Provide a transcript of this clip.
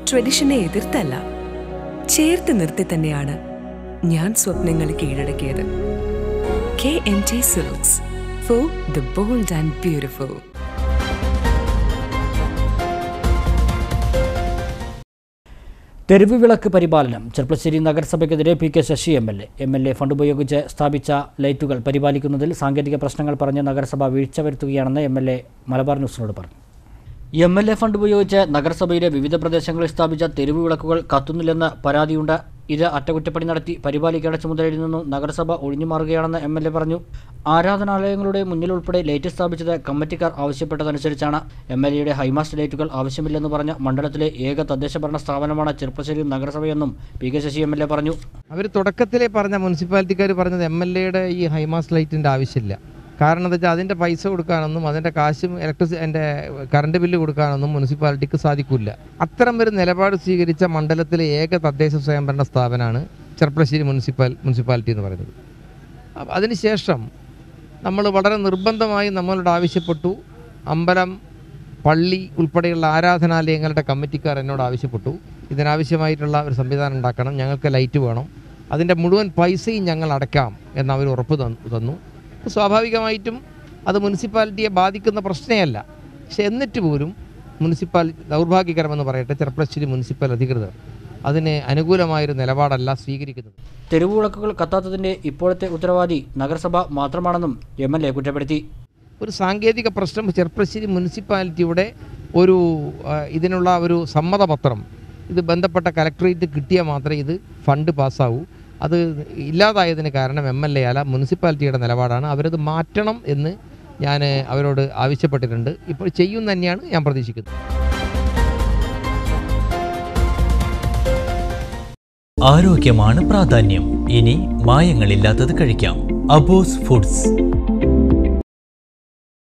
ട്രഡീഷനെ എതിർത്തല്ല, ചേർത്ത് നിർത്തി തന്നെയാണ് ഞാൻ സ്വപ്നങ്ങൾ കീഴടക്കിയത്. KMT Silks, for the bold and beautiful. തെരുവ് വിളക്ക് പരിപാലനം. ചെർപ്പശ്ശേരി നഗരസഭയ്ക്കെതിരെ PK ശശി MLA ഫണ്ട് ഉപയോഗിച്ച് സ്ഥാപിച്ച ലൈറ്റുകൾ പരിപാലിക്കുന്നതിൽ സാങ്കേതിക പ്രശ്നങ്ങൾ പറഞ്ഞ് നഗരസഭ വീഴ്ച വരുത്തുകയാണെന്ന് MLA മലബാർ ന്യൂസിനോട് പറഞ്ഞു. MLA ഫണ്ട് ഉപയോഗിച്ച് നഗരസഭയിലെ വിവിധ പ്രദേശങ്ങളിൽ സ്ഥാപിച്ച തെരുവ് വിളക്കുകൾ കത്തുന്നില്ലെന്ന് പരാതിയുണ്ട്. ഇത് അറ്റകുറ്റപ്പണി നടത്തി പരിപാലിക്കേണ്ട ചുമതലയിൽ നിന്നും നഗരസഭ ഒഴിഞ്ഞുമാറുകയാണെന്ന് MLA പറഞ്ഞു. ആരാധനാലയങ്ങളുടെ മുന്നിൽ ഉൾപ്പെടെ ലൈറ്റ് സ്ഥാപിച്ചത് കമ്മിറ്റിക്കാർ ആവശ്യപ്പെട്ടതനുസരിച്ചാണ്. MLAയുടെ ഹൈമാസ്റ്റ് ലൈറ്റുകൾ ആവശ്യമില്ലെന്ന് പറഞ്ഞ മണ്ഡലത്തിലെ ഏക തദ്ദേശഭരണ സ്ഥാപനമാണ് ചെർപ്പശ്ശേരി നഗരസഭയെന്നും PK ശശി MLA പറഞ്ഞു. അവർ തുടക്കത്തിലെ പറഞ്ഞ മുനിസിപ്പാലിറ്റിക്കാർ പറഞ്ഞത് MLAയുടെ ഈ ഹൈമാസ്റ്റ് ലൈറ്റിൻ്റെ ആവശ്യമില്ല. കാരണം എന്താ വെച്ചാൽ അതിൻ്റെ പൈസ കൊടുക്കാനൊന്നും അതിൻ്റെ കാശും എൻ്റെ കറണ്ട് ബില്ല് കൊടുക്കാനൊന്നും മുനിസിപ്പാലിറ്റിക്ക് സാധിക്കില്ല. അത്തരം ഒരു നിലപാട് സ്വീകരിച്ച മണ്ഡലത്തിലെ ഏക തദ്ദേശ സ്വയംഭരണ സ്ഥാപനമാണ് ചെർപ്പശ്ശേരി മുനിസിപ്പാലിറ്റി എന്ന് പറയുന്നത്. അതിനുശേഷം നമ്മൾ വളരെ നിർബന്ധമായി നമ്മളോട് ആവശ്യപ്പെട്ടു. അമ്പലം, പള്ളി ഉൾപ്പെടെയുള്ള ആരാധനാലയങ്ങളുടെ കമ്മിറ്റിക്കാർ എന്നോട് ആവശ്യപ്പെട്ടു, ഇതിനാവശ്യമായിട്ടുള്ള ഒരു സംവിധാനം ഉണ്ടാക്കണം, ഞങ്ങൾക്ക് ലൈറ്റ് വേണം, അതിൻ്റെ മുഴുവൻ പൈസയും ഞങ്ങൾ അടയ്ക്കാം എന്നവർ ഉറപ്പ് തന്നു. സ്വാഭാവികമായിട്ടും അത് മുനിസിപ്പാലിറ്റിയെ ബാധിക്കുന്ന പ്രശ്നമല്ല. പക്ഷെ എന്നിട്ട് പോലും ദൗർഭാഗ്യകരമെന്ന് പറയട്ടെ, ചെർപ്പശ്ശേരി മുനിസിപ്പൽ അധികൃതർ അതിന് അനുകൂലമായൊരു നിലപാടല്ല സ്വീകരിക്കുന്നത്. തെരുവുവിളക്കുകൾ കത്താത്തതിൻ്റെ ഇപ്പോഴത്തെ ഉത്തരവാദി നഗരസഭ മാത്രമാണെന്നും MLA കുറ്റപ്പെടുത്തി. ഒരു സാങ്കേതിക പ്രശ്നം ചെർപ്പശ്ശേരി മുനിസിപ്പാലിറ്റിയുടെ ഇതിനുള്ള ഒരു സമ്മതപത്രം ഇത് ബന്ധപ്പെട്ട കലക്ടറേറ്റ് കിട്ടിയാൽ മാത്രമേ ഇത് ഫണ്ട് പാസ്സാവൂ. അത് ഇല്ലാതായതിന് കാരണം MLA അല്ല, മുനിസിപ്പാലിറ്റിയുടെ നിലപാടാണ്. അവരത് മാറ്റണം എന്ന് ഞാൻ അവരോട് ആവശ്യപ്പെട്ടിട്ടുണ്ട്. ഇപ്പോൾ ചെയ്യും തന്നെയാണ് ഞാൻ പ്രതീക്ഷിക്കുന്നത്. ആരോഗ്യമാണ് പ്രാധാന്യം. ഇനി മായങ്ങളില്ലാത്തത് കഴിക്കാം. അബോസ് ഫുഡ്സ്.